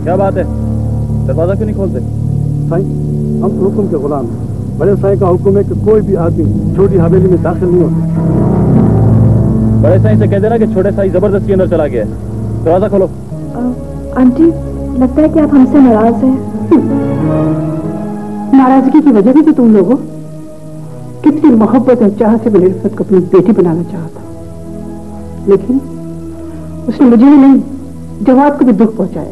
क्या बात है, दरवाजा क्यों नहीं खोलते? साईं, हम तो हुक्म के गुलाम हैं। बड़े साईं का हुक्म है कि कोई भी आदमी छोटी हवेली में दाखिल नहीं होता। बड़े साईं से कह देना कि छोटे साईं जबरदस्ती अंदर चला गया है। दरवाजा खोलो। आंटी, लगता है कि आप हमसे नाराज हैं। नाराजगी की वजह भी तो तुम लोग हो। कितनी मोहब्बत और चाह से मैंने इर्फत को अपनी बेटी बनाना चाहा था, लेकिन उसने मुझे भी नहीं, जवाब को भी दुख पहुंचाया।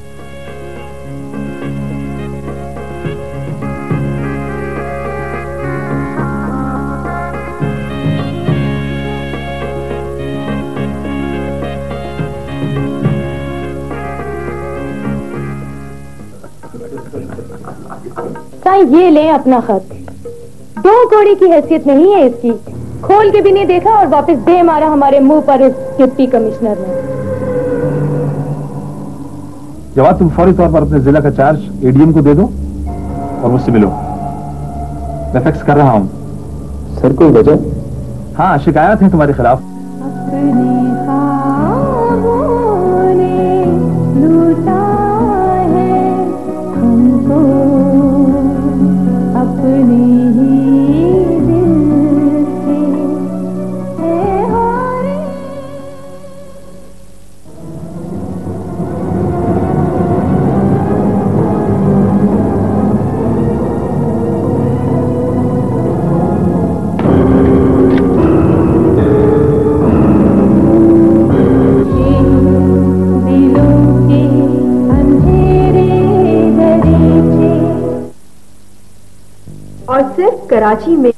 ये ले अपना खत। 2 कौड़ी की हैसियत नहीं है इसकी, खोल के भी नहीं देखा और वापस दे मारा हमारे मुंह पर उस डिप्टी कमिश्नर ने। जवाब, तुम फौरी तौर पर अपने जिला का चार्ज एडीएम को दे दो और मुझसे मिलो। मैं फैक्स कर रहा हूं। सर, कोई वजह? हाँ, शिकायत है तुम्हारे खिलाफ। कराची में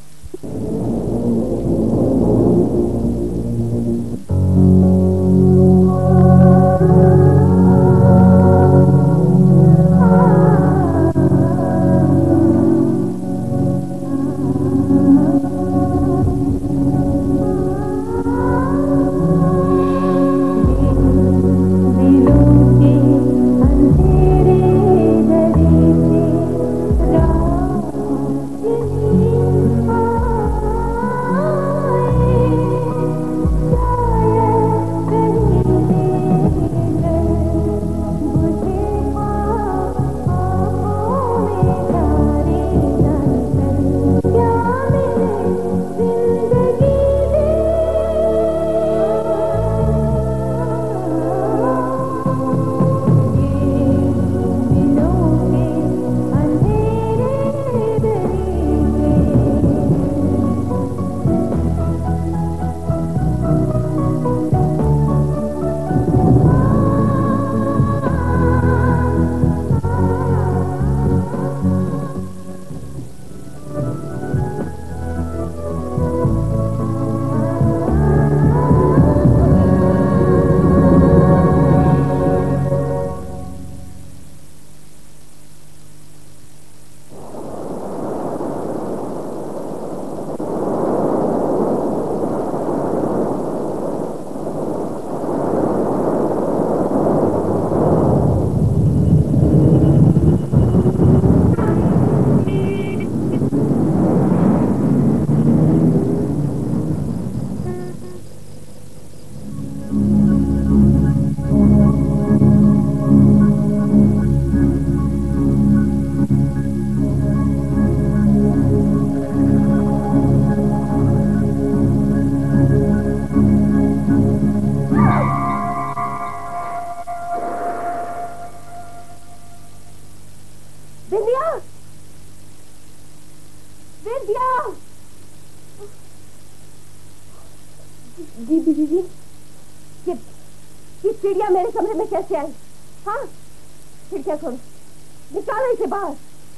चिड़िया मेरे कमरे में कैसे आई? हाँ, खिड़कियां खोलो, निकालो इसे बाहर।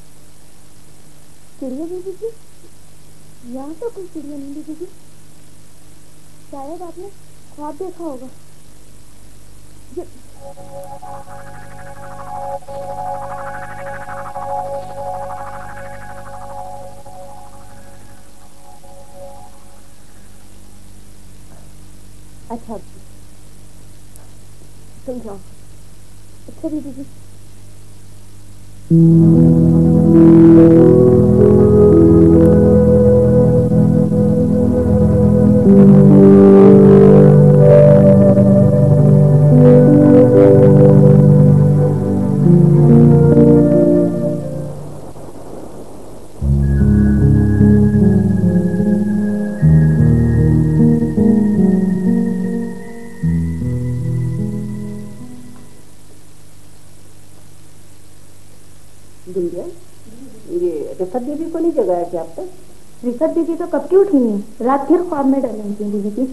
चिड़िया बीबी जी, यहाँ तो कोई चिड़िया नहीं बीबी जी। शायद आपने ख्वाब देखा होगा। अच्छा तुम जाओ। अच्छा दीदी जी। रिफत दीदी को नहीं जगाया क्या अब तक? रिफत दीदी तो कब की उठी नहीं, रात फिर ख्वाब में डर रही थी दीदी की।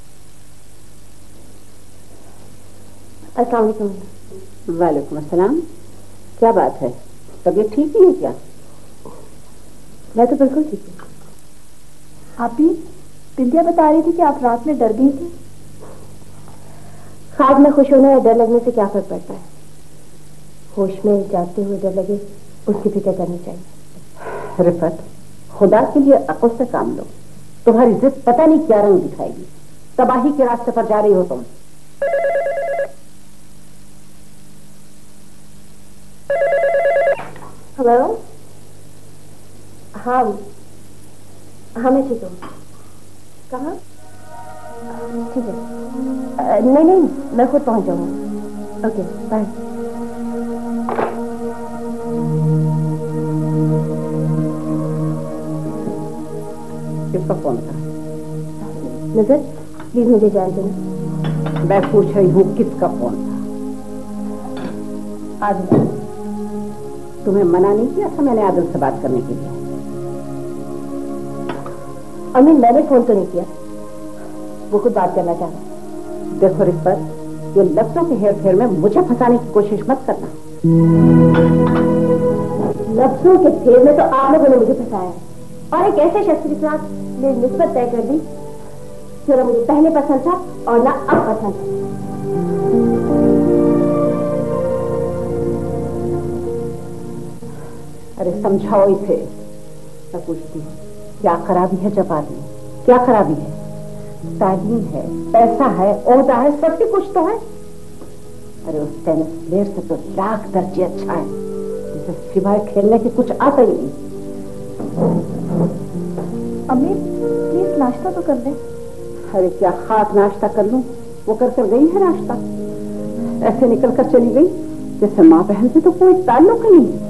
अस्सलाम वालेकुम। वालेकुम अस्सलाम। क्या बात है, तबीयत ठीक नहीं है क्या? मैं तो बिल्कुल ठीक हूँ। आप भी बिंदिया बता रही थी कि आप रात में डर गई थी। ख्वाब में खुश होने या डर लगने से क्या फर्क पड़ता है? होश में जागते हुए डर लगे उसकी फिक्र करनी चाहिए। रिफत, खुदा के लिए अक्ल से काम लो। तुम्हारी जिद पता नहीं क्या रंग दिखाएगी। तबाही के रास्ते पर जा रही हो तुम। हेलो। हाँ हाँ मैं ठीक हूँ। कहाँ? ठीक है। नहीं नहीं मैं खुद पहुँच जाऊँगा। Okay bye. किसका फोन था? नजर प्लीज मुझे जान देना। मैं पूछ रही हूँ किसका फोन था? आदिल। तुम्हें मना नहीं किया था मैंने आदिल से बात करने के लिए? अमीन मैंने फोन तो नहीं किया, वो खुद बात करना चाह रहा। देखो रिफत, ये लफ्जों के हेर फेर में मुझे फंसाने की कोशिश मत करना। लफ्जों के फेर में तो आप लोगों ने मुझे फंसाया है और एक ऐसे शख्स के साथ मेरी निस्बत तय कर दी जो ना मुझे पहले पसंद था और ना अब पसंद है। अरे समझाओ इसे। मैं पूछती हूँ क्या खराबी है जवाब में? क्या खराबी है? तालीम है, पैसा है, ओहदा है, सब कुछ तो है। अरे उस टेनिस प्लेयर से तो लाख दर्जे अच्छा है, जिसे सिवाय खेलने के कुछ आता ही नहीं। अम्मी प्लीज नाश्ता तो कर ले। अरे क्या खाक नाश्ता कर लूं? वो कर गई है नाश्ता। ऐसे निकल कर चली गई जैसे माँ बहन से तो कोई ताल्लुक ही नहीं।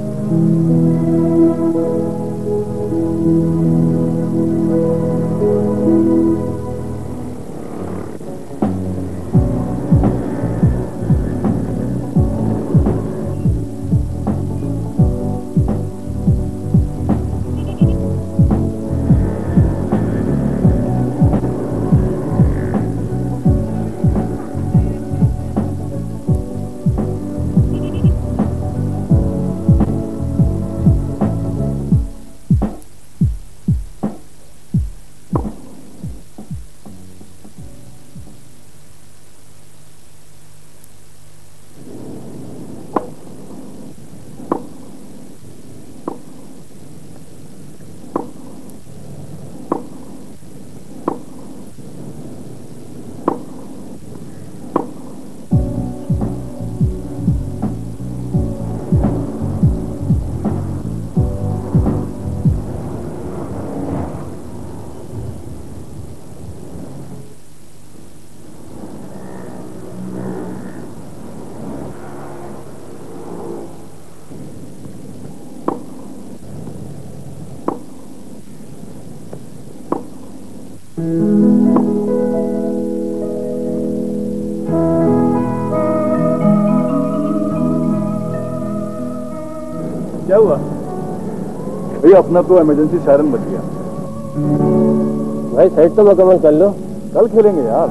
क्या हुआ भैया? अपना तो इमरजेंसी सायरन बच गया। भाई साइड तो मुकम्मल कर लो, कल खेलेंगे यार।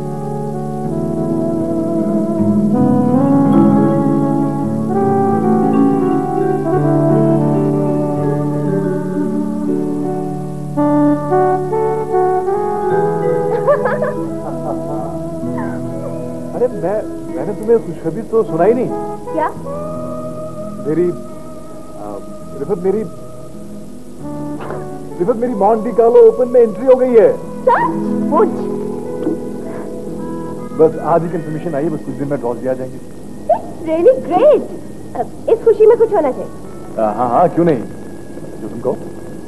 अरे मैंने तुम्हें खुशखबरी तो सुनाई नहीं। क्या? मेरी रिफत मेरी मॉन्टी कार्लो ओपन में एंट्री हो गई है। सच? बस आज ही कंफर्मेशन आई है, बस कुछ दिन में ड्रॉ दिया जाएंगे। Really great. इस खुशी में कुछ होना चाहिए। हाँ हाँ क्यों नहीं, जो तुम कहो।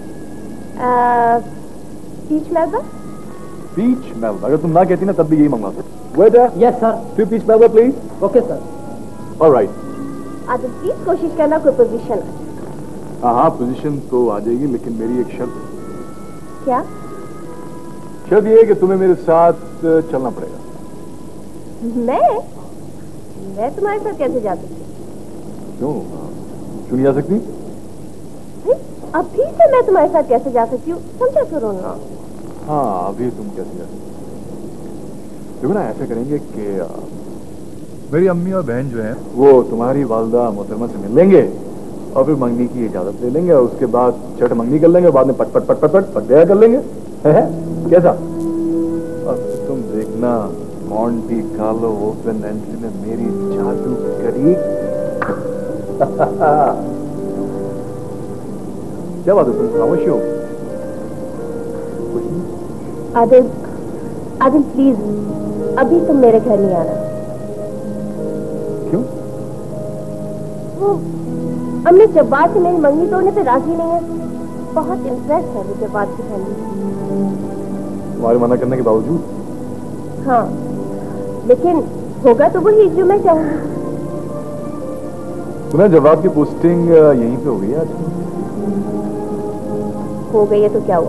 Peach melba? Peach melba? अगर तुम ना कहती ना तब भी यही मंगवा। Waiter. Yes sir. 2 peach melba please. Okay sir. Alright. Adil please कोशिश करना कोई पोजीशन। हाँ पोजीशन तो आ जाएगी, लेकिन मेरी एक शर्त है। क्या? शर्त ये है कि तुम्हें मेरे साथ चलना पड़ेगा। मैं तुम्हारे साथ कैसे जा सकती? क्यों नहीं जा सकती? अभी से मैं तुम्हारे साथ कैसे जा सकती हूँ, समझा करो ना। हाँ, अभी तुम कैसे जा सकते? देखो ना, ऐसा करेंगे कि मेरी अम्मी और बहन जो है वो तुम्हारी वालदा मोहतरमा से मिल लेंगे और फिर मंगनी की इजाजत ले लेंगे और उसके बाद चट मंगनी कर लेंगे, बाद में पट पट पट पट पट पट कर लेंगे। है? कैसा? और तुम देखना मॉन्टी कार्लो ओपन एंट्री में मेरी जादू करी। क्या बात है, तुम खामोश हो? कुछ नहीं? आदिल, आदिल प्लीज, अभी तुम मेरे घर नहीं आना। क्यों? वो अम्मी जब्बार से मेरी मंगनी तोड़ने पे राजी नहीं है। बहुत इंप्रेस है वो जब्बार की फैमिली। तुम्हारे मना करने के बावजूद? हाँ, लेकिन होगा तो वही जो मैं चाहूंगी। तुम्हें जवाब की पोस्टिंग यहीं पे हो गई आज? हो गई है तो क्या हुआ?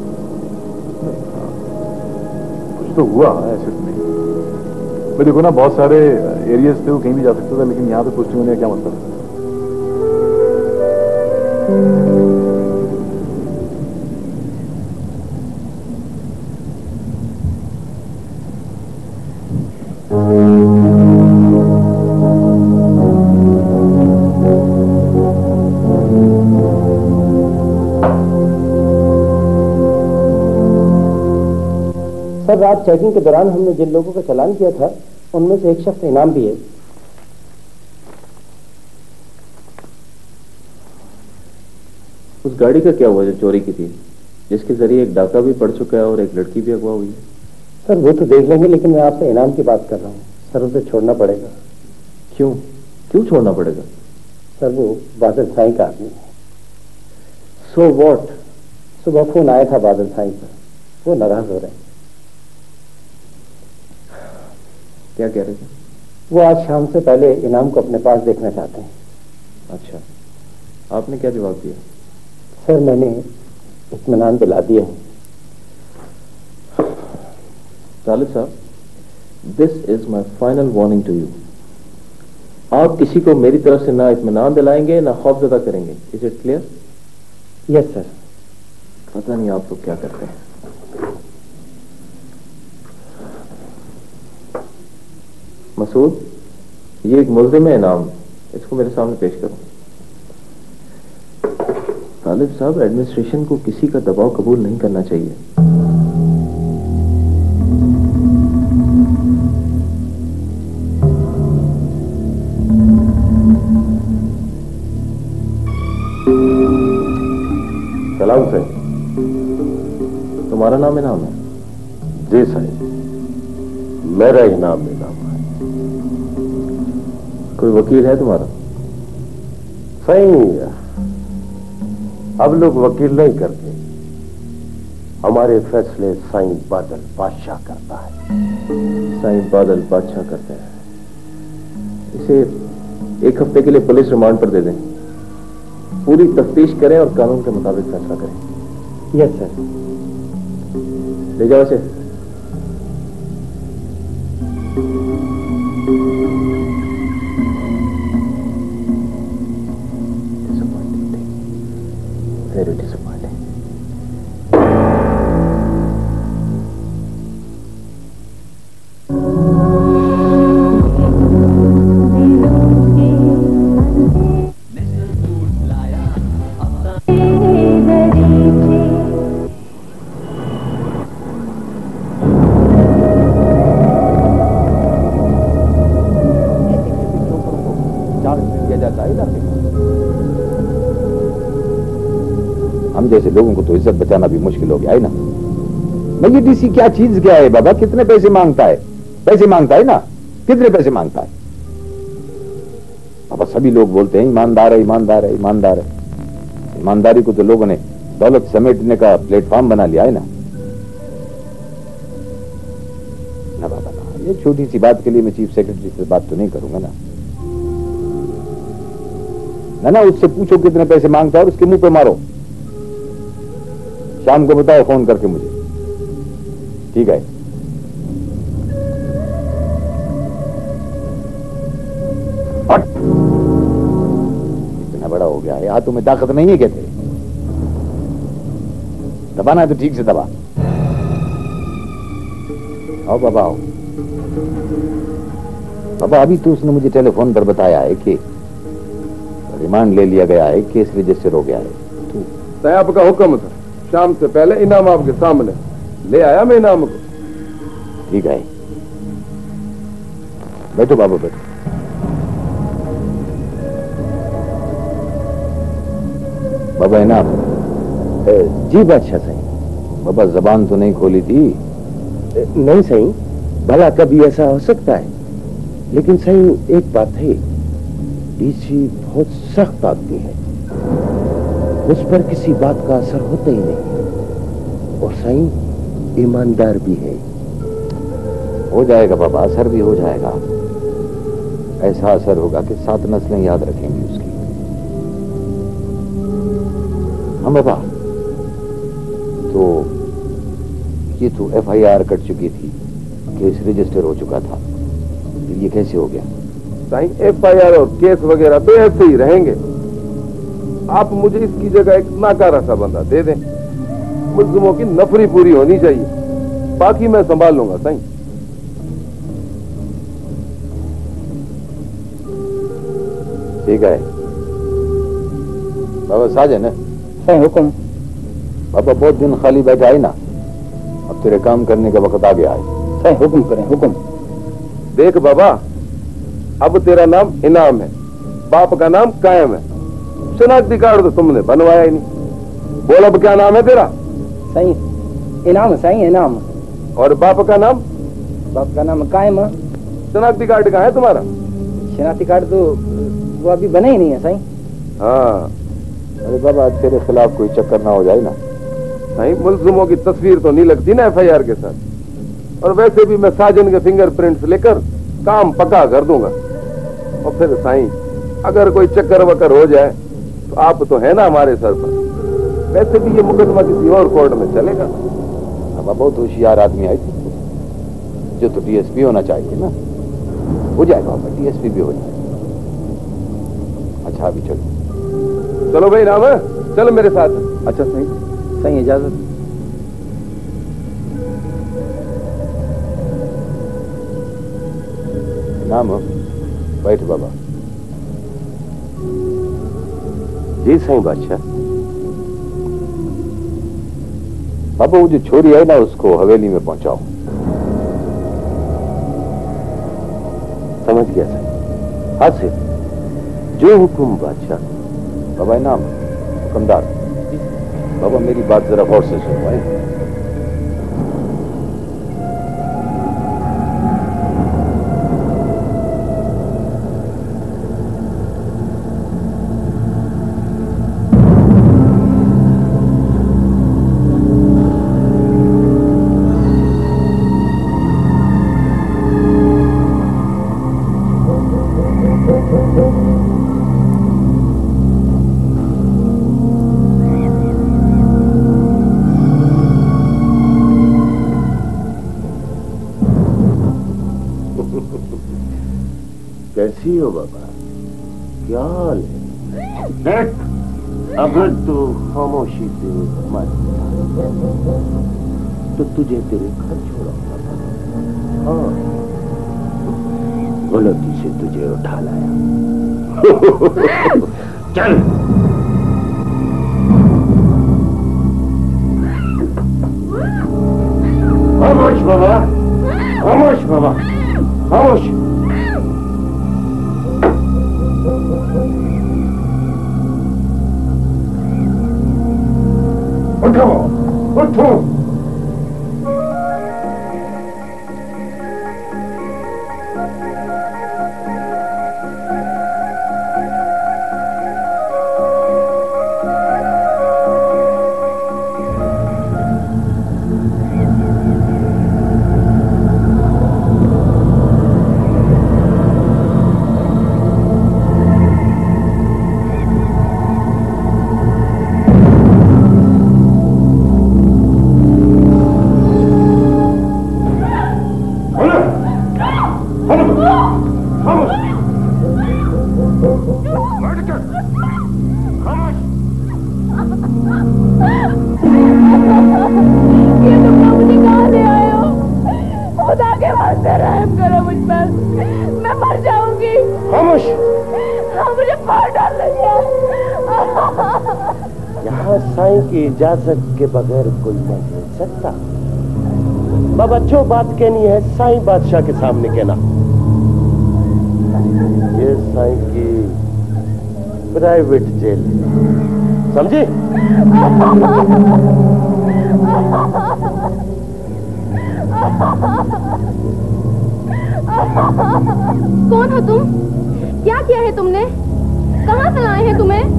कुछ तो हुआ ऐसे तो नहीं। मैं देखो ना, बहुत सारे एरियाज थे वो कहीं भी जा सकता था, लेकिन यहाँ पे पोस्टिंग होने का क्या मतलब? सर, रात चेकिंग के दौरान हमने जिन लोगों का चालान किया था उनमें से एक शख्स इनाम भी है। उस गाड़ी का क्या हुआ जो चोरी की थी, जिसके जरिए एक डाका भी पड़ चुका है और एक लड़की भी अगवा हुई है? सर वो तो देख लेंगे, लेकिन मैं आपसे इनाम की बात कर रहा हूँ। सर उसे छोड़ना पड़ेगा। क्यों क्यों छोड़ना पड़ेगा? सर वो बादल साईं का आदमी है। So what? सुबह फोन आया था बादल साईं का, वो नाराज हो रहे हैं। क्या कह रहे थे? वो आज शाम से पहले इनाम को अपने पास देखना चाहते हैं। अच्छा, आपने क्या जवाब दिया? सर मैंने इत्मीनान दिला दिया है। तालिब साहब, this is my final warning to you. आप किसी को मेरी तरफ से ना इत्मीनान दिलाएंगे ना खौफजदा करेंगे। Is it clear? Yes sir. पता नहीं आप लोग क्या करते हैं। मसूद, ये एक मुल्जिम है इनाम, इसको मेरे सामने पेश करो। तालिब साहब, एडमिनिस्ट्रेशन को किसी का दबाव कबूल नहीं करना चाहिए। सलाम साहब। तुम्हारा नाम इनाम है? जी साहब, मेरा इनाम इनाम है। कोई वकील है तुम्हारा? सही, अब लोग वकील नहीं करते, हमारे फैसले साईं बादल बादशाह करता है। साईं बादल बादशाह करते हैं। इसे 1 हफ्ते के लिए पुलिस रिमांड पर दे दें, पूरी तफ्तीश करें और कानून के मुताबिक फैसला करें। Yes sir. ले जाओ इसे। Very disappointing. हम जैसे लोगों को तो इज्जत बचाना भी मुश्किल हो गया है ना। मैं ये डीसी क्या चीज क्या है बाबा? कितने पैसे मांगता है? पैसे मांगता है ना, कितने पैसे मांगता है बाबा? सभी लोग बोलते हैं ईमानदार है, ईमानदार है, ईमानदार है। ईमानदारी को तो लोगों ने दौलत समेटने का प्लेटफॉर्म बना लिया है ना। ना बाबा ना, ये छोटी सी बात के लिए मैं चीफ सेक्रेटरी से बात तो नहीं करूंगा ना। ना उससे पूछो कितने पैसे मांगता है और उसके मुंह पे मारो। शाम को बताओ फोन करके मुझे, ठीक है? इतना बड़ा हो गया है, हाथों में ताकत नहीं है क्या तेरे? दबाना है तो ठीक से दबा। आओ बाबा आओ। बाबा अभी तो उसने मुझे टेलीफोन पर बताया है कि रिमांड ले लिया गया है, केस रजिस्टर हो गया है। साहब का हुक्म था, शाम से पहले इनाम आपके सामने ले आया मैं इनाम को। ठीक है, बैठो बाबा बैठो। बाबा इनाम। जी बादशाह सही। बाबा जबान तो नहीं खोली थी? नहीं सही, भला कभी ऐसा हो सकता है, लेकिन सही एक बात है, डीसी बहुत सख्त आदमी है, उस पर किसी बात का असर होता ही नहीं, और सही ईमानदार भी है। हो जाएगा बाबा, असर भी हो जाएगा। ऐसा असर होगा कि 7 नस्लें याद रखेंगी उसकी। हाँ बाबा, तो ये तो FIR कट चुकी थी, केस रजिस्टर हो चुका था, ये कैसे हो गया? साईं FIR और केस वगैरह तो ऐसे ही रहेंगे। आप मुझे इसकी जगह एक नाकारा सा बंदा दे दें, मुल्जिमों की नफरी पूरी होनी चाहिए, बाकी मैं संभाल लूंगा साईं। ठीक है बाबा, साजन है सही हुक्म। बाबा बहुत दिन खाली बैठा है ना, अब तेरे काम करने का वक्त आ गया है। सही हुक्म करें, हुक्म। देख बाबा, अब तेरा नाम इनाम है, बाप का नाम कायम है, शनाख्ती कार्ड तो तुमने बनवाया ही नहीं। बोल अब क्या नाम है तेरा? सही इनाम, सही इनाम। और बाप का नाम? बाप का नाम कायम। शनाख्ती कार्ड कहाँ है तुम्हारा? शनाख्ती कार्ड तो वो अभी बना ही नहीं है सही। हाँ। अरे बाबा तेरे खिलाफ कोई चक्कर ना हो जाए ना। नहीं, मुल्जिमों की तस्वीर तो नहीं लगती ना FIR के साथ, और वैसे भी मैं साजन के फिंगरप्रिंट्स लेकर काम पक्का कर दूंगा। और फिर साईं अगर कोई चक्कर वक्कर हो जाए तो आप तो है ना हमारे सर पर, वैसे भी ये मुकदमा किसी और कोर्ट में चलेगा। बाबा बहुत होशियार आदमी आई थी, जो तो DSP होना चाहिए ना। हो जाएगा बाबा, DSP भी हो जाएगा। अच्छा अभी चलो। चलो भाई राम, चलो मेरे साथ। अच्छा सही, सही इजाजत। नाम बैठ बाबा। जी सही बादशाह। बाबा वो जो छोरी है ना, उसको हवेली में पहुंचाओ। समझ गया सही। हासिल, जो हुक्म बादशाह। बाबा इनाम, हुक्मदार। बाबा मेरी बात जरा गौर से सुनो भाई। कैसी हो बाबा, क्या हाल है? देख, अगर तू खामोशी से मर तो तुझे तेरे घर छोड़ूंगा। हाँ, गलती से तुझे उठा लाया। चल। खामोश बाबा, खामोश बाबा, खामोश। उठो, उठो। खुदा के वास्ते रहम करो मुझ पर, मैं मर जाऊंगी। खामोश। हाँ, मुझे मार डाल रही है। यहाँ साईं की इजाजत के बगैर कोई नहीं मिल सकता। बाबा जो बात कहनी है साईं बादशाह के सामने कहना। ये साईं की प्राइवेट जेल, समझी? कौन हो तुम? क्या किया है तुमने? कहाँ से लाए हैं तुम्हें?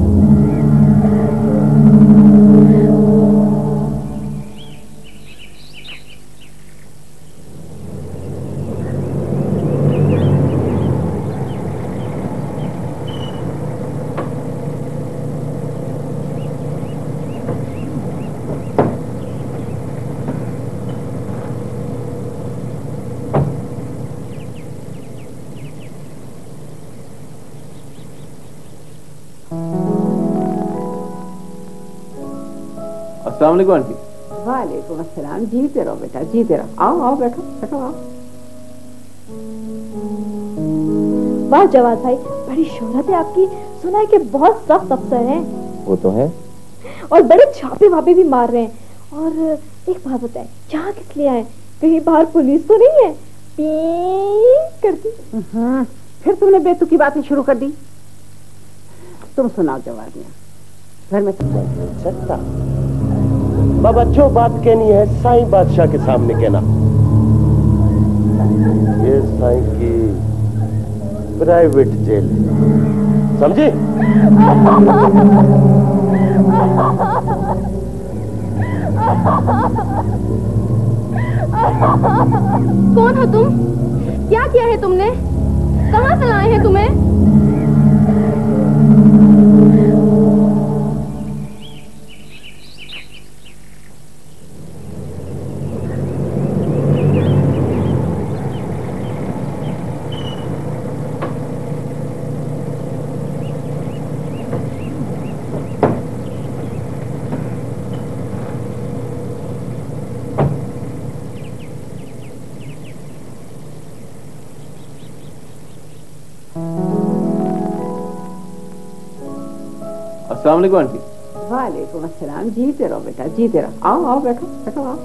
अस्सलाम वालेकुम आंटी। वालेकुम अस्सलाम। जीते रहो बेटा, जीते रहो। आओ आओ, बैठो बैठो, आओ। वाह जवाद भाई, बड़ी शोहरत है आपकी। सुना है कि बहुत सख्त अफसर हैं। वो तो है, और बड़े छापे वापे भी मार रहे हैं। और एक बात बताए, यहाँ किस लिए आए? कहीं बाहर पुलिस तो नहीं है? पी करती। फिर तुमने बेतुकी बातें शुरू कर दी। तुम सुनाओ जवाब में, घर में सब मिल सकता। बाबा जो बात कहनी है साईं बादशाह के सामने कहना। ये साईं की प्राइवेट जेल, समझी? कौन हो तुम? क्या किया है तुमने? कहाँ से लाए हैं तुम्हें? अस्सलाम वालेकुम आंटी। वालेकुम अस्सलाम। जीते रहो बेटा, जीते रहो। आओ आओ, बैठो बैठो, आओ।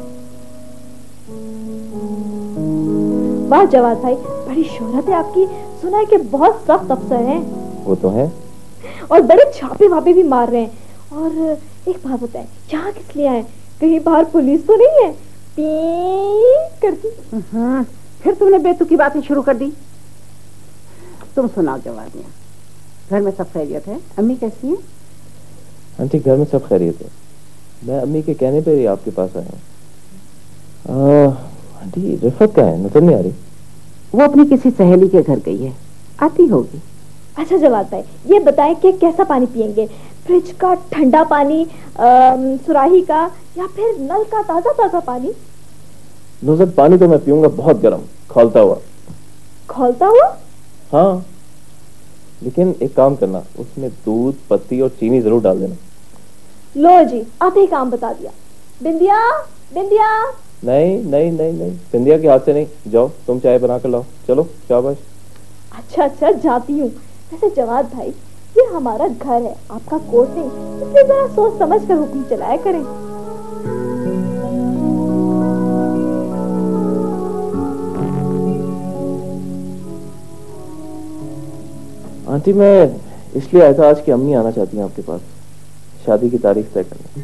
वाह जवाद भाई, बड़ी शोहरत है आपकी। सुना है कि बहुत सख्त अफसर हैं। वो तो है, और बड़े छापे वापे भी मार रहे हैं। और एक बात बताए, यहाँ किस लिए आए? कहीं बाहर पुलिस तो नहीं है? पी करती। फिर तुमने बेतुकी बातें शुरू कर दी। तुम सुनाओ जवाब में, घर में सब खैरियत है? अम्मी कैसी है? आंटी घर में सब खैरियत है। मैं अम्मी के कहने पर ही आपके पास आया हूँ। आंटी रिफत का है, नजर नहीं आ रही। वो अपनी किसी सहेली के घर गई है, आती होगी। अच्छा जवाद भाई, ये बताएं कि कैसा पानी पियेंगे? फ्रिज का ठंडा पानी, सुराही का, या फिर नल का ताजा ताजा पानी? नुज़र पानी तो मैं पीऊंगा बहुत गर्म, खौलता हुआ। खौलता हुआ? हाँ, लेकिन एक काम करना, उसमें दूध, पत्ती और चीनी जरूर डाल देना। लो जी, आप ही काम बता दिया। बिंदिया, बिंदिया। नहीं नहीं नहीं नहीं, बिंदिया के हाथ से नहीं। जाओ तुम चाय बना कर लाओ, चलो शाबाश। अच्छा अच्छा, जाती हूँ। वैसे जवाद भाई, ये हमारा घर है, आपका कोर्ट नहीं, इसलिए जरा सोच समझ कर हुक्म चलाया करें। आंटी मैं इसलिए आया था आज कि अम्मी आना चाहती हैं आपके पास, शादी की तारीख तय करने।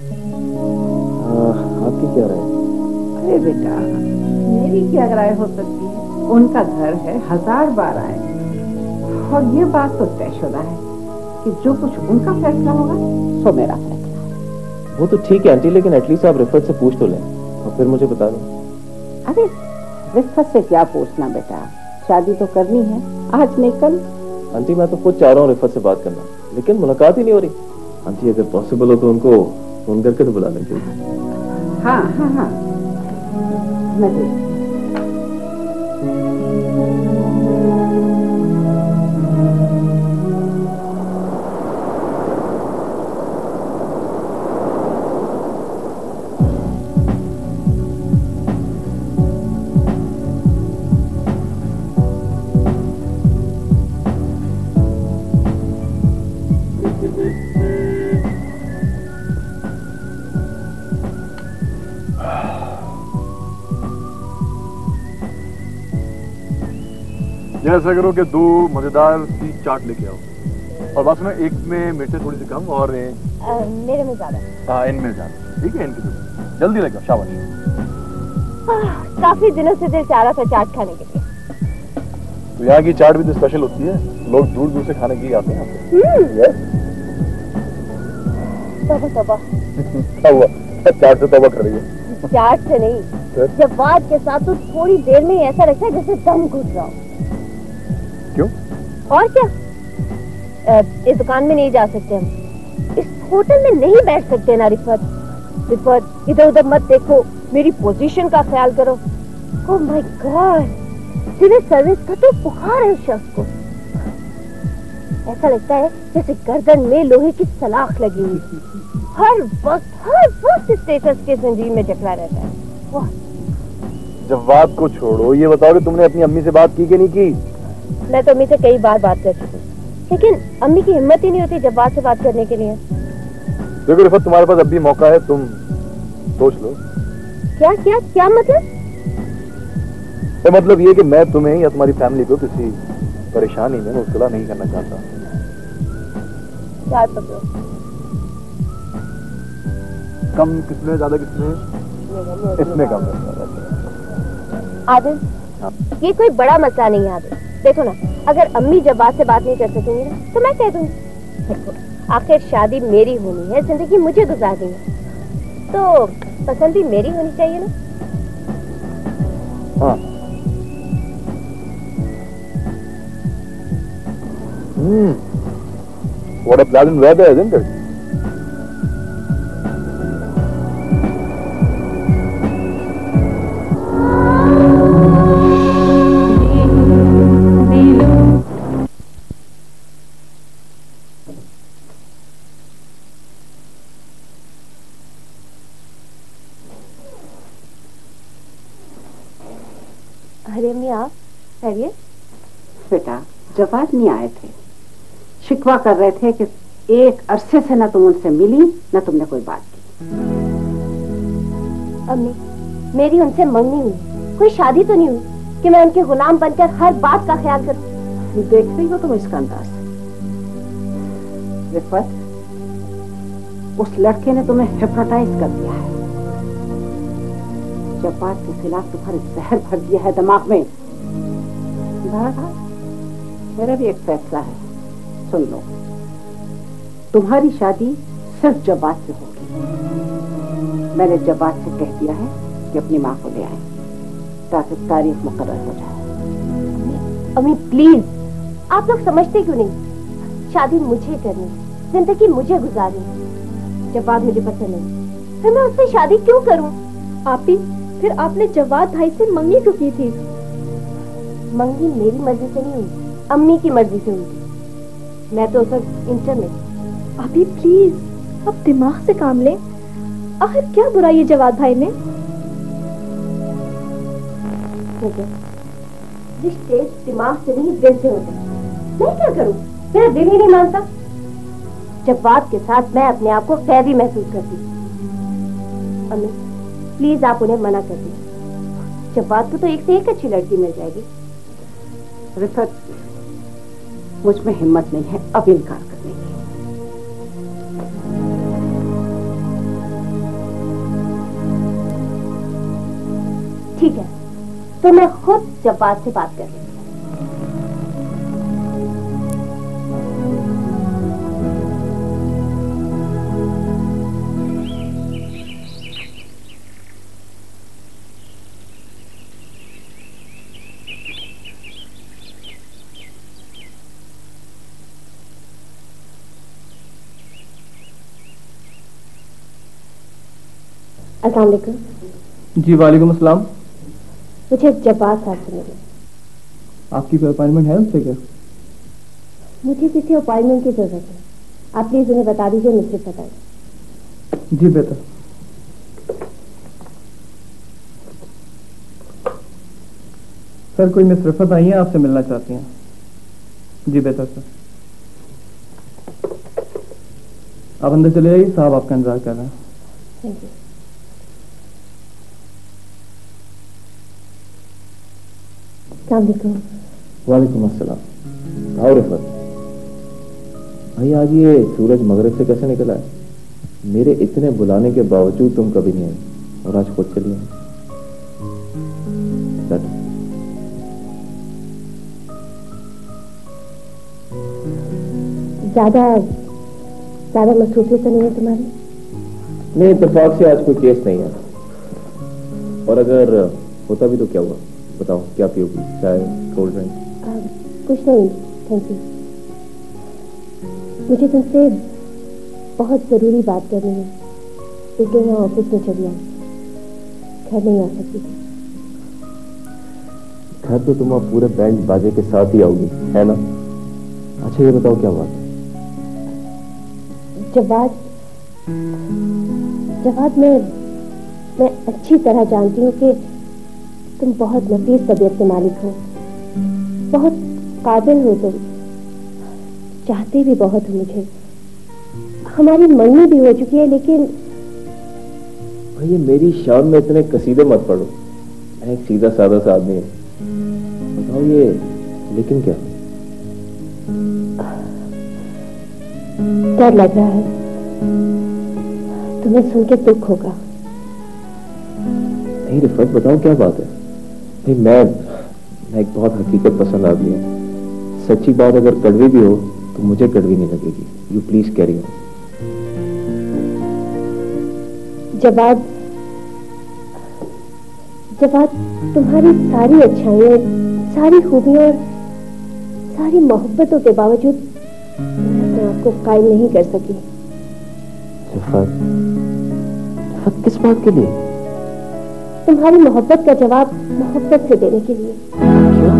आपकी क्या राय है? अरे बेटा, मेरी क्या राय हो सकती है? उनका घर है, 1000 बार आए। और ये बात तो तयशुदा है कि जो कुछ उनका फैसला होगा सो मेरा फैसला है। वो तो ठीक है आंटी, लेकिन एटलीस्ट आप रिफत से पूछ तो लें और फिर मुझे बता दें। अरे रिफत से क्या पूछना बेटा, शादी तो करनी है, आज नहीं कल। आंटी मैं तो खुद चाह रहा हूँ रिफत से बात करना, लेकिन मुलाकात ही नहीं हो रही। आंटी अगर पॉसिबल हो तो उनको फोन करके तो बुला लें प्लीज। हाँ हाँ हाँ, मैं देखती हूँ। या ऐसा करो कि 2 मजेदार सी चाट लेके आओ, और बस में एक में मिर्चें थोड़ी सी कम और मेरे में ज्यादा। हाँ, इनमें ज्यादा। ठीक है, इनकी तो जल्दी लेके आओ। शाबाश। काफी दिनों से दिल चाह रहा था चाट खाने के लिए। तो यहाँ की चाट भी तो स्पेशल होती है, लोग दूर दूर से खाने के लिए आते हैं। तौबा तौबा। क्या हुआ? चाट से तौबा कर रही है? चाट से नहीं, जवाद के साथ तो थोड़ी देर में ही ऐसा लगता है जैसे दम घुस रहा हो। क्यों? और क्या, इस दुकान में नहीं जा सकते हम, इस होटल में नहीं बैठ सकते ना रिफत। रिफत, इधर उधर मत देखो, मेरी पोजीशन का ख्याल करो। Oh my God, civil service का तो बुखार है उस शख्स को। ऐसा लगता है जैसे गर्दन में लोहे की सलाख लगी हुई, हर वक्त स्टेटस के जंजीर में जकड़ा रहता है। वाह। जवाब को छोड़ो, ये बताओ कि तुमने अपनी अम्मी से बात की कि नहीं की? मैं तो अम्मी से कई बार बात कर चुकी हूँ, लेकिन अम्मी की हिम्मत ही नहीं होती जवाब से बात करने के लिए। देखो रिफत, तुम्हारे पास अब भी मौका है, तुम सोच लो। क्या क्या क्या मतलब? तो मतलब ये कि मैं तुम्हें या तुम्हारी फैमिली को किसी परेशानी में मुब्तला नहीं करना चाहता। चार पकड़ो। कम किसमें, ज्यादा किसमें? इसमें कम है। आदिल, ये कोई बड़ा मसला नहीं है आदिल। देखो ना, अगर अम्मी जवाब से बात नहीं कर सकेंगी ना तो मैं कह दूंगी। देखो, आखिर शादी मेरी होनी है, जिंदगी मुझे गुजारनी है, तो पसंद भी मेरी होनी चाहिए ना। हाँ। What a pleasant weather, isn't it? अरे अम्मी, आप खैरियत? बेटा, जवाब नहीं आए थे, शिकवा कर रहे थे कि एक अरसे से न तुम उनसे मिली न तुमने कोई बात की। अम्मी, मेरी उनसे मंगनी हुई, कोई शादी तो नहीं हुई कि मैं उनके गुलाम बनकर हर बात का ख्याल करूं। देख रही हो तुम इसका अंदाज। रिफत, उस लड़के ने तुम्हें हिप्नोटाइज कर दिया है, जवाब के खिलाफ तुम्हारे जहर भर दिया है दिमाग में। मेरा भी एक फैसला है, सुन लो। तुम्हारी शादी सिर्फ जवाब से होगी। मैंने जवाब से कह दिया है कि अपनी माँ को ले आए ताकि तारीख मुकर्रर हो जाए। अम्मी प्लीज, आप लोग समझते क्यों नहीं? शादी मुझे करनी, जिंदगी मुझे गुजारनी। जवाब मुझे पसंद नहीं, फिर मैं उससे शादी क्यों करूं? आप ही, फिर आपने जवाब भाई से मंगनी क्यों की थी? मंगनी मेरी मर्जी से नहीं हुई, अम्मी की मर्जी से हुई थी। मैं तो उस वक्त इंटर में थी। अभी प्लीज, अब दिमाग से काम लें। आखिर क्या बुराई है जवाद भाई में? रिश्ते दिमाग से नहीं, दिल से होते हैं। मैं क्या करूं, मेरा दिल ही नहीं मानता। जवाब के साथ मैं अपने आप को कैदी महसूस करती हूँ। अम्मी प्लीज, आप उन्हें मना कर दीजिए। जवाब को तो एक से एक अच्छी लड़की मिल जाएगी। रिफत, मुझ में हिम्मत नहीं है अब इनकार करने की। ठीक है, तो मैं खुद जवाब से बात कर लूंगी। अस्सलाम वालेकुम। जी वालेकुम अस्सलाम। मुझे जब्बार साहब से मिले। आपकी कोई अपॉइंटमेंट है उससे क्या? मुझे किसी अपॉइंटमेंट की जरूरत है, आप प्लीज उन्हें बता दीजिए, मुझसे बताइए। जी बेहतर। सर, कोई मिस रिफत आई है, आपसे मिलना चाहती हैं। जी बेहतर सर। आप अंदर चले जाइए, साहब आपका इंतजार कर रहे हैं। Thank you. वालेकुम अस्सलाम। आओ रिफत भाई, आज ये सूरज मगरिब से कैसे निकला है? मेरे इतने बुलाने के बावजूद तुम कभी नहीं आई और आज खुद चली आई। ज्यादा मसरूफियत तो नहीं है तुम्हारी? नहीं, इत्तेफाक से आज कोई केस नहीं है, और अगर होता भी तो क्या हुआ? बताओ, क्या पियोगी? चाय, कोल्ड ड्रिंक? कुछ नहीं, थैंक यू। मुझे तुमसे बहुत जरूरी बात करनी है, इसलिए मैं ऑफिस में चली आई, घर नहीं आ सकती थी। घर तो तुम अब पूरे बैंड बाजे के साथ ही आओगी, है ना? अच्छा ये बताओ, क्या बात है? जवाद, मैं अच्छी तरह जानती हूँ कि तुम बहुत नफीस तबीयत के मालिक हो, बहुत काबिल हो, तुम चाहते भी बहुत हो मुझे। हमारी मंगनी भी हो चुकी है, लेकिन भाई मेरी शान में इतने कसीदे मत पढ़ो, मैं एक सीधा साधा सा आदमी हूँ। बताओ ये लेकिन क्या? डर लग रहा है, तुम्हें सुन के दुख होगा। नहीं रिफत, बताओ क्या बात है? भाई मैं एक बहुत हकीकत पसंद आदमी हूँ। सच्ची बात अगर कड़वी भी हो तो मुझे कड़वी नहीं लगेगी। You please carry on. जवाब, तुम्हारी सारी अच्छाइयों, सारी खूबियों और सारी मोहब्बतों के बावजूद मैं अपने आप को कायल नहीं कर सकी। रिफत, किस बात के लिए? तुम्हारी मोहब्बत का जवाब मोहब्बत से देने के लिए। क्या?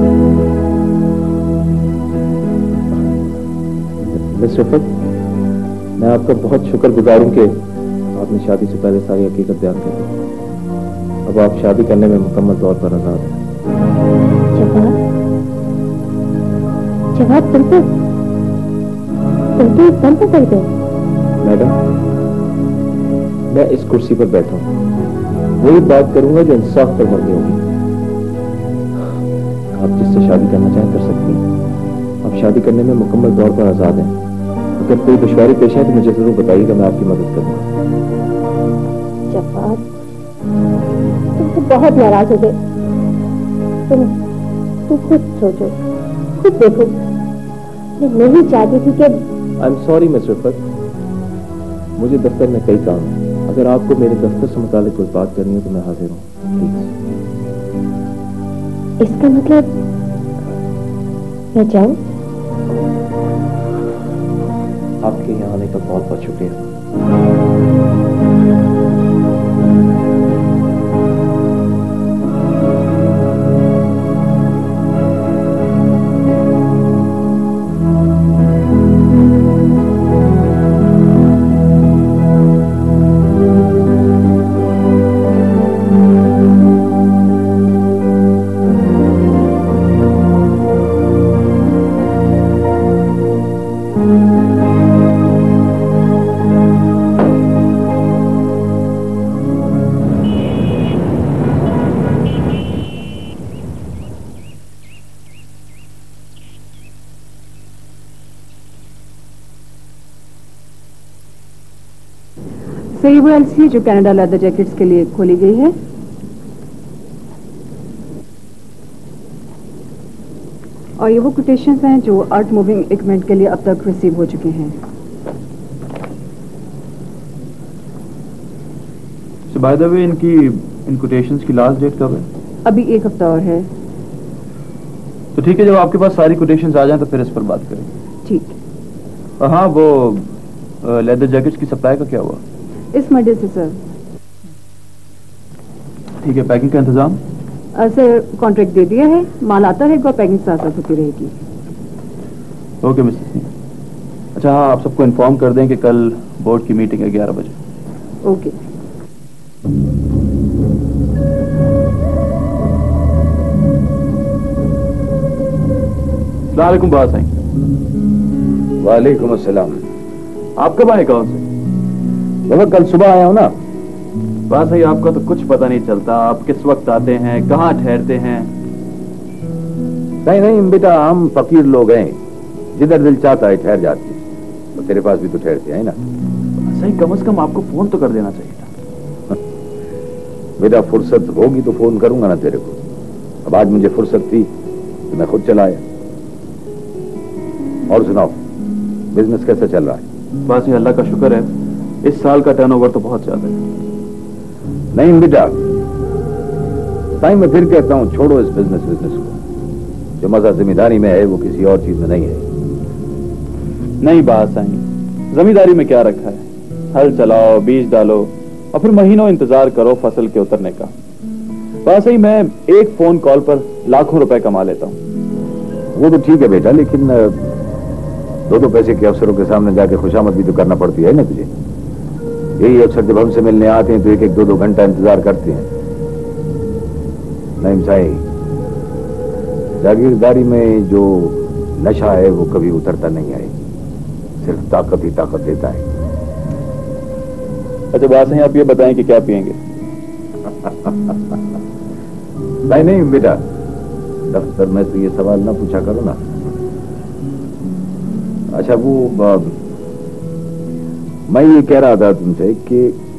मिस रिफत, मैं आपका बहुत शुक्रगुजार हूं कि आपने शादी से पहले सारी हकीकत बयान कर दी। अब आप शादी करने में मुकम्मल तौर पर आजाद हैं। जवाब, तुम तो दम पकड़ गए। मैडम, मैं इस कुर्सी पर बैठा हूं, वही बात करूंगा जो इंसाफ पर मरनी होगी। आप जिससे शादी करना चाहें कर सकती हैं। आप शादी करने में मुकम्मल तौर पर आजाद हैं। अगर कोई दुश्वारी पेश है तो मुझे जरूर बताइएगा, मैं आपकी मदद करूंगा। जवाब, तुम तो बहुत नाराज हो गए। तुम खुद सोचो, खुद देखो, मैं नहीं चाहती थी कि। I am sorry miss Rifat, मुझे दफ्तर में कई काम है। अगर आपको मेरे दफ्तर से मुतालिक कोई बात करनी हो तो मैं हाजिर हूँ, प्लीज। इसका मतलब मैं जाऊं? आपके यहाँ आने का बहुत बहुत शुक्रिया। सही वो एलसी जो कनाडा लेदर जैकेट्स के लिए खोली गई है। और ये वो कोटेशंस हैं जो अर्थ मूविंग इक्विपमेंट के लिए अब तक रिसीव हो चुके हैं। बाय द वे, इन कोटेशंस की लास्ट डेट कब है? अभी 1 हफ्ता और है। तो ठीक है, जब आपके पास सारी कोटेशंस आ जाएं तो फिर इस पर बात करें। ठीक। और हाँ, वो लेदर जैकेट्स की सप्लाई का क्या हुआ? इस मंडे से सर। ठीक है, पैकिंग का इंतजाम? सर कॉन्ट्रैक्ट दे दिया है, माल आता रहेगा, पैकिंग साथ साथ होती रहेगी। Okay mister Singh. अच्छा हाँ, आप सबको इन्फॉर्म कर दें कि कल बोर्ड की मीटिंग है 11 बजे। ओके। अस्सलाम वालेकुम बात साईं। वालेकुम अस्सलाम। आप कब आए गाँव से? मैं कल सुबह आया हूँ ना। बात सही, आपका तो कुछ पता नहीं चलता। आप किस वक्त आते हैं, कहाँ ठहरते हैं? नहीं नहीं बेटा, हम फकीर लोग हैं, जिधर दिल चाहता है ठहर जाती है। तो तेरे पास भी तो ठहरते हैं ना। सही, कम से कम आपको फोन तो कर देना चाहिए था। बेटा फुर्सत होगी तो फोन करूंगा ना तेरे को। अब आज मुझे फुर्सत थी तो मैं खुद चला आया। और सुनाओ, बिजनेस कैसा चल रहा है? बस ये अल्लाह का शुक्र है, इस साल का टर्नओवर तो बहुत ज्यादा है। नहीं बेटा, टाइम में फिर कहता हूं छोड़ो इस बिजनेस को। जो मजा जिम्मेदारी में है वो किसी और चीज में नहीं है। नहीं बात साईं, जमींदारी में क्या रखा है? हल चलाओ, बीज डालो और फिर महीनों इंतजार करो फसल के उतरने का। बस ही मैं एक फोन कॉल पर लाखों रुपए कमा लेता हूँ। वो तो ठीक है बेटा, लेकिन दो पैसे के अफसरों के सामने जाके खुशामद भी तो करना पड़ती है ना तुझे। यही अफसर जब हमसे मिलने आते हैं तो एक दो घंटा इंतजार करते हैं। नहीं साईं, जागीरदारी में जो नशा है वो कभी उतरता नहीं है, सिर्फ ताकत ही ताकत देता है। अच्छा बात है, आप ये बताएं कि क्या पिएंगे? नहीं बेटा, दफ्तर में तो ये सवाल ना पूछा करो ना। अच्छा वो मैं ये कह रहा था तुमसे कि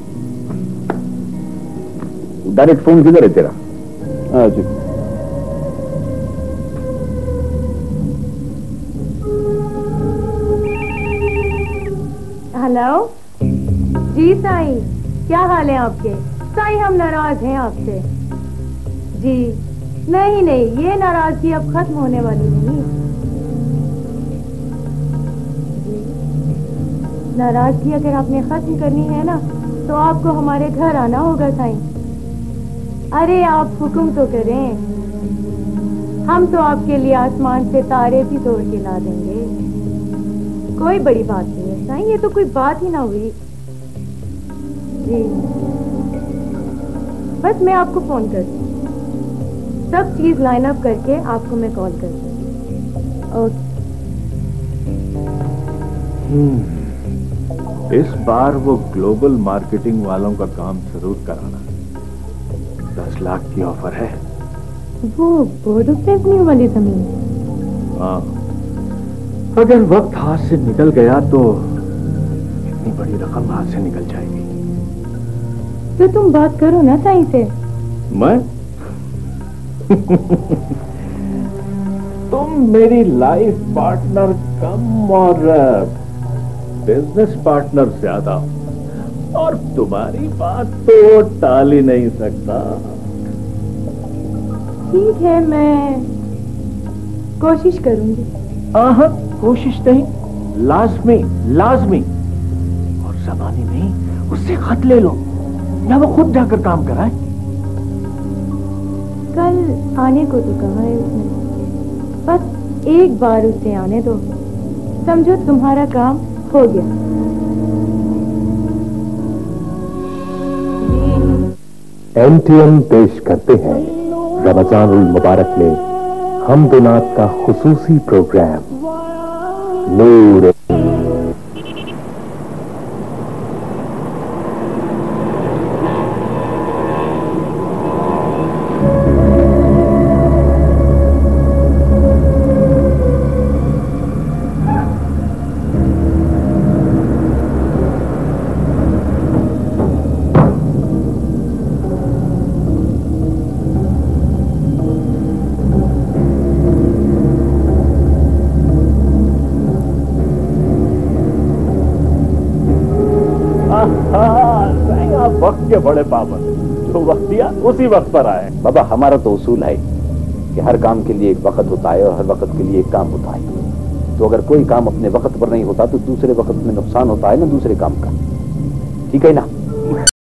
डायरेक्ट फोन किधर है तेरा? हाँ जी। हेलो जी साईं, क्या हाल है आपके? साईं हम नाराज हैं आपसे जी। नहीं नहीं, ये नाराजगी अब खत्म होने वाली नहीं। नाराजगी अगर आपने खत्म करनी है ना तो आपको हमारे घर आना होगा साईं। अरे आप हुक्म तो करें, हम तो आपके लिए आसमान से तारे भी तोड़ के ला देंगे। कोई बड़ी बात नहीं है साईं, ये तो कोई बात ही ना हुई जी। बस मैं आपको फोन करती हूँ, सब चीज लाइन अप करके आपको मैं कॉल करती हूँ। ओके। इस बार वो ग्लोबल मार्केटिंग वालों का काम जरूर कराना। 10 लाख की ऑफर है। वो बोर्ड ऑफ रेवेन्यू वाली जमीन? हाँ, अगर वक्त हाथ से निकल गया तो इतनी बड़ी रकम हाथ से निकल जाएगी। तो तुम बात करो ना साईं से। मैं? तुम मेरी लाइफ पार्टनर कम और बिजनेस पार्टनर ज्यादा, और तुम्हारी बात तो टाल ही नहीं सकता। ठीक है, मैं कोशिश करूंगी। हाँ, कोशिश नहीं, लाजमी लाजमी। और जमाने नहीं, उससे खत ले लो या वो खुद जाकर काम कराए। कल आने को तो कहा है उसने, बस एक बार उसे आने दो, समझो तुम्हारा काम हो गया। एमटीएम पेश करते हैं रमजानुल मुबारक में हमदनात का खुसूसी प्रोग्राम नूर। वक्त के बड़े पाबंद, जो वक्त दिया उसी वक्त पर आए। बाबा हमारा तो उसूल है कि हर काम के लिए एक वक्त होता है और हर वक्त के लिए एक काम होता है। तो अगर कोई काम अपने वक्त पर नहीं होता तो दूसरे वक्त में नुकसान होता है ना दूसरे काम का। ठीक है ना?